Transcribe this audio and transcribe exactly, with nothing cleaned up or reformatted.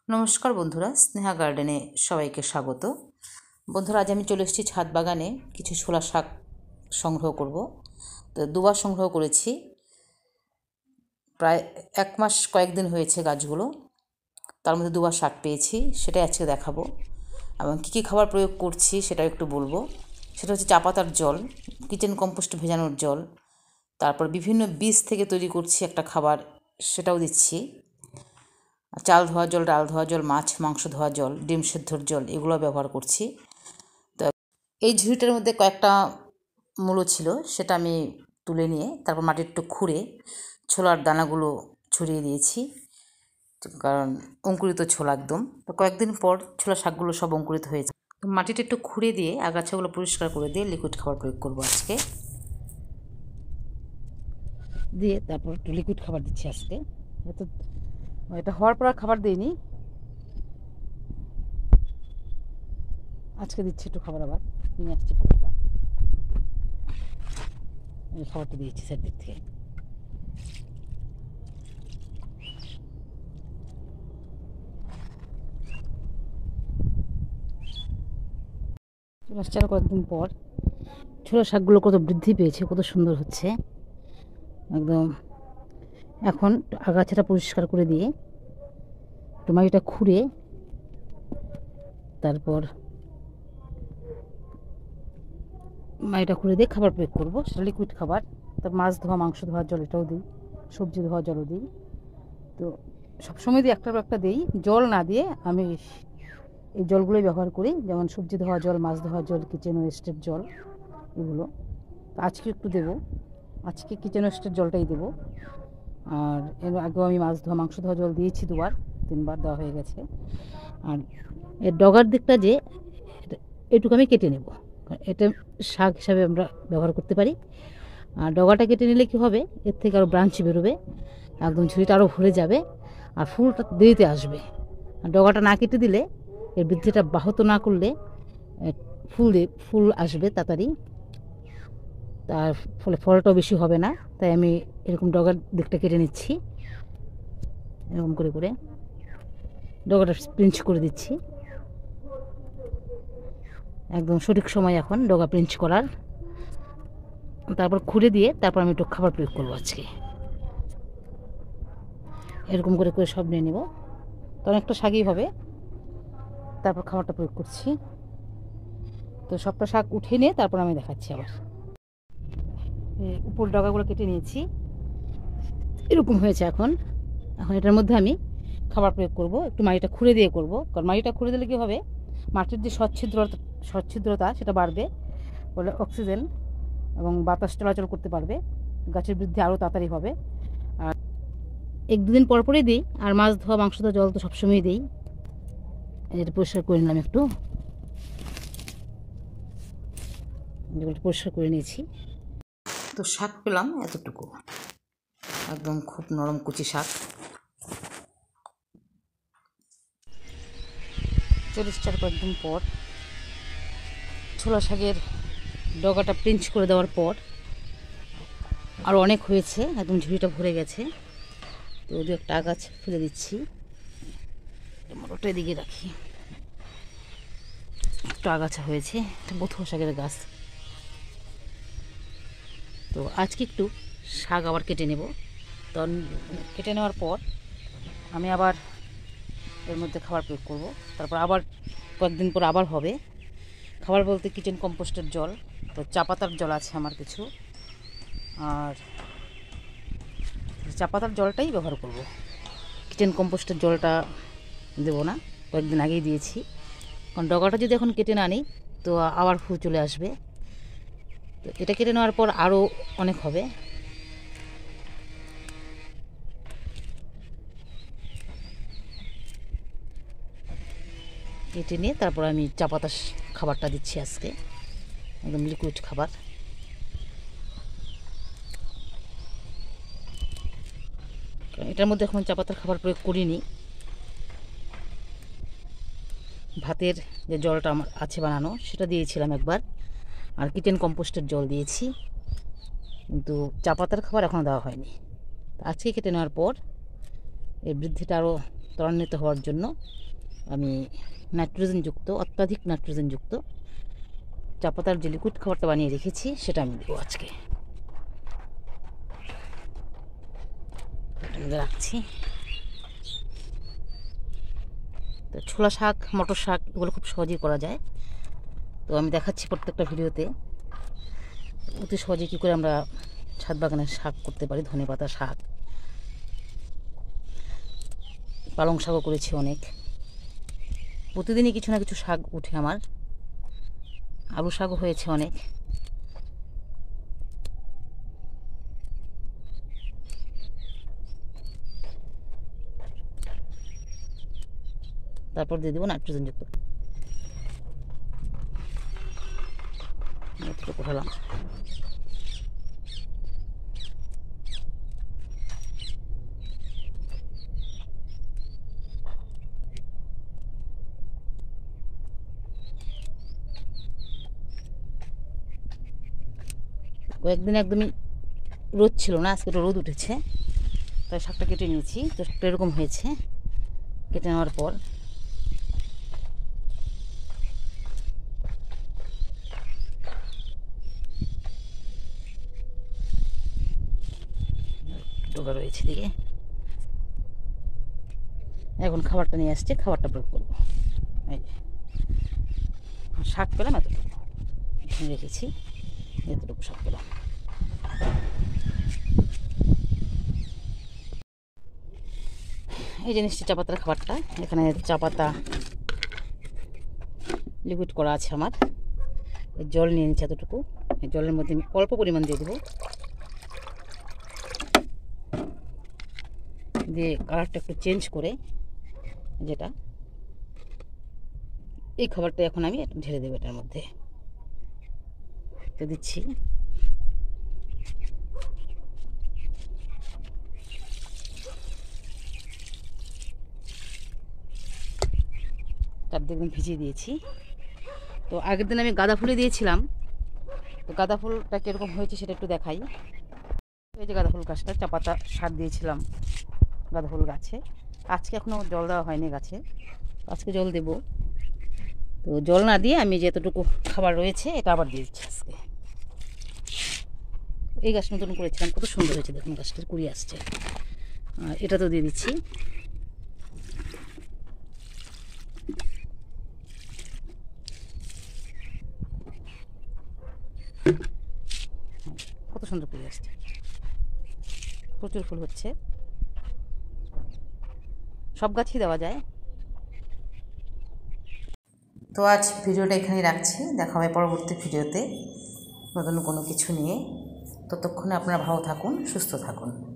নমস্কার বন্ধুরা, স্নেহা গার্ডেনে সবাইকে স্বাগত। বন্ধুরা, আজ আমি চলে এসেছি ছাদ বাগানে কিছু ছোলা শাক সংগ্রহ করব। তো দুবার সংগ্রহ করেছি, প্রায় এক মাস কয়েকদিন হয়েছে গাছগুলো, তার মধ্যে দুবার শাক পেয়েছি। সেটাই আজকে দেখাবো এবং কী কী খাবার প্রয়োগ করছি সেটাও একটু বলবো। সেটা হচ্ছে চা পাতার জল, কিচেন কম্পোস্ট ভেজানোর জল, তারপর বিভিন্ন বীজ থেকে তৈরি করছি একটা খাবার, সেটাও দিচ্ছি। চাল ধোয়া জল, ডাল ধোয়া জল, মাছ মাংস ধোয়া জল, ডিম সেদ্ধর জল, এগুলো ব্যবহার করছি। তো এই ঝুড়িটার মধ্যে কয়েকটা মূলো ছিল, সেটা আমি তুলে নিয়ে তারপর মাটির একটু খুঁড়ে ছোলার দানাগুলো ছড়িয়ে দিয়েছি, কারণ অঙ্কুরিত ছোলা একদম। তো কয়েকদিন পর ছোলা শাকগুলো সব অঙ্কুরিত হয়েছে। মাটিটা একটু খুঁড়ে দিয়ে আগাছাগুলো পরিষ্কার করে দিয়ে লিকুইড খাবার প্রয়োগ করবো আজকে। দিয়ে তারপর একটু লিকুইড খাবার দিচ্ছি আজকে। এত এটা হওয়ার পর আর খাবার দিইনি, আজকে দিচ্ছি একটু খাবার। আবার নিয়ে আসছি খাবারটা, এই খাবারটা দিয়েছি সাইড দিক থেকে। চলে আসছে আর কয়েকদিন পর। ছোলা শাকগুলো কত বৃদ্ধি পেয়েছে, কত সুন্দর হচ্ছে একদম। এখন আগাছাটা পরিষ্কার করে দিয়ে একটু মাটিটা খুঁড়ে তারপর মাটিটা খুঁড়ে দিয়ে খাবার প্রয়োগ করবো, সেটা লিকুইড খাবার। তার মাছ ধোয়া মাংস ধোয়ার জল এটাও দিই, সবজি ধোয়া জলও দিই। তো সবসময় দিয়ে একটার পর একটা দিই, জল না দিয়ে আমি এই জলগুলোই ব্যবহার করি, যেমন সবজি ধোয়া জল, মাছ ধোয়া জল, কিচেন ওয়েস্টের জল, এগুলো। তো আজকে একটু দেবো, আজকে কিচেন ওয়েস্টের জলটাই দেবো। আর এর আগেও আমি মাছ ধোয়া মাংস ধোয়া জল দিয়েছি, দুবার তিনবার দেওয়া হয়ে গেছে। আর এর ডগার দিকটা যে এটুকু আমি কেটে নেব, এটা শাক হিসাবে আমরা ব্যবহার করতে পারি। আর ডগাটা কেটে নিলে কী হবে, এর থেকে আরও ব্রাঞ্চ বেরোবে, একদম ঝুড়িটা আরও ভরে যাবে আর ফুলটা দেরিতে আসবে। আর ডগাটা না কেটে দিলে, এর বৃদ্ধিটা বাহত না করলে ফুল ফুল আসবে তাড়াতাড়ি, তার ফলে ফলটাও বেশি হবে না। তাই আমি এরকম ডগার দিকটা কেটে নিচ্ছি, এরকম করে করে ডগাটা পিঞ্চ করে দিচ্ছি। একদম সঠিক সময় এখন ডগা পিঞ্চ করার। তারপর খুঁড়ে দিয়ে তারপর আমি একটু খাবার প্রয়োগ করবো আজকে। এরকম করে করে সব নিয়ে নেব, তো অনেকটা শাকই হবে। তারপর খাবারটা প্রয়োগ করছি। তো সবটা শাক উঠে নিয়ে তারপর আমি দেখাচ্ছি। আবার উপর ডগাগুলো কেটে নিয়েছি, এরকম হয়েছে এখন। এখন এটার মধ্যে আমি খাবার প্রয়োগ করব, একটু মাটিটা খুঁড়ে দিয়ে করব, কারণ মাটিটা খুঁড়ে দিলে কী হবে, মাটির যে সচ্ছিদ্রতা সচ্ছিদ্রতা সেটা বাড়বে, ফলে অক্সিজেন এবং বাতাস চলাচল করতে পারবে, গাছের বৃদ্ধি আরও তাড়াতাড়ি হবে। আর এক দুদিন পর পরই দিই। আর মাছ ধোয়া মাংস ধোয়া জল তো সবসময়ই দিই। এটা পরিষ্কার করে নিলাম, একটু যেগুলো পরিষ্কার করে নিয়েছি। তো শাক পেলাম এতটুকু, একদম খুব নরম কুচি শাক। চল্লিশ চার কয়েকদিন পর ছোলা শাকের ডগাটা পিঞ্চ করে দেওয়ার পর আরও অনেক হয়েছে, একদম ঝুড়িটা ভরে গেছে। তো দু একটা গাছ ফেলে দিচ্ছি, ওটা এদিকে রাখি। একটু আগাছা হয়েছে, একটা বথুয়া শাকের গাছ। তো আজকে একটু শাক আবার কেটে নেব। তখন কেটে নেওয়ার পর আমি আবার এর মধ্যে খাবার প্রয়োগ করব। তারপর আবার কয়েকদিন পর আবার হবে খাবার বলতে কিচেন কম্পোস্টের জল। তো চা পাতার জল আছে আমার কিছু, আর চা পাতার জলটাই ব্যবহার করব। কিচেন কম্পোস্টের জলটা দেবো না, কয়েকদিন আগেই দিয়েছি। কারণ ডগাটা যদি এখন কেটে না নিই তো আবার ফুল চলে আসবে। তো এটা কেটে নেওয়ার পর আরও অনেক হবে। কেটে নিয়ে তারপর আমি চা পাতা খাবারটা দিচ্ছি আজকে, একদম লিকুইড খাবার। এটার মধ্যে এখন চা পাতার খাবার প্রয়োগ করিনি। ভাতের যে জলটা আমার আছে বানানো সেটা দিয়েছিলাম একবার, আর কিচেন কম্পোস্টের জল দিয়েছি, কিন্তু চা পাতার খাবার এখনও দেওয়া হয়নি। আজকে কেটে নেওয়ার পর এর বৃদ্ধিটা আরও ত্বরান্বিত হওয়ার জন্য আমি নাইট্রোজেনযুক্ত, অত্যাধিক নাইট্রোজেনযুক্ত চা পাতার যে লিকুইড খাবারটা বানিয়ে রেখেছি সেটা আমি দেবো আজকে। রাখছি। তো ছোলা শাক, মটর শাক এগুলো খুব সহজেই করা যায়। তো আমি দেখাচ্ছি প্রত্যেকটা ভিডিওতে অতি সহজে কী করে আমরা ছাদ বাগানের শাক করতে পারি। ধনেপাতা শাক, পালং শাকও করেছি অনেক। প্রতিদিনই কিছু না কিছু শাক উঠে আমার। আলু শাকও হয়েছে অনেক। তারপর দিয়ে দেবো নাইট্রোজেনযুক্ত। এতটুকু হলাম। কয়েকদিন একদমই রোদ ছিল না, আজকে তো রোদ উঠেছে, তাই শাকটা কেটে নিয়েছি। তো শাকটা এরকম হয়েছে। কেটে নেওয়ার পর ডোগা রয়েছে দিকে। এখন খাবারটা নিয়ে আসছে, খাবারটা প্রয়োগ করবো। এই শাক পেলাম এতটুকু রেখেছি, এতটুকু শাক পেলাম। এই জিনিসটি চা পাতার খাবারটা। এখানে চা পাতা লিকুইড করা আছে আমার। জল নিয়ে নিচ্ছি এতটুকু। এই জলের মধ্যে আমি অল্প পরিমাণ দিয়ে দেবো, দিয়ে কালারটা একটু চেঞ্জ করে, যেটা এই খাবারটা এখন আমি ঢেলে দেবো এটার মধ্যে। তো দিচ্ছি। চারদিক দিন ভিজিয়ে দিয়েছি। তো আগের দিন আমি গাঁদা ফুলে দিয়েছিলাম। তো গাঁদা ফুলটা কীরকম হয়েছে সেটা একটু দেখাই। এই যে গাঁদা ফুল গাছটা চা পাতা সার দিয়েছিলাম গাঁদা ফুল গাছে। আজকে এখনও জল দেওয়া হয়নি গাছে, আজকে জল দেব। তো জল না দিয়ে আমি যেতটুকু খাবার রয়েছে এটা আবার দিয়ে দিচ্ছি আজকে। এই গাছ নতুন করেছিলাম, কত সুন্দর হয়েছে দেখুন, গাছটার কুড়ি আসছে। এটা তো দিয়ে দিচ্ছি। কত সুন্দর কুড়ি আসছে, প্রচুর ফুল হচ্ছে। সব গাছই দেওয়া যায়। তো আজ ভিডিওটা এখানেই রাখছি, দেখা হবে পরবর্তী ভিডিওতে নতুন কোনো কিছু নিয়ে। ততক্ষণে আপনারা ভালো থাকুন, সুস্থ থাকুন।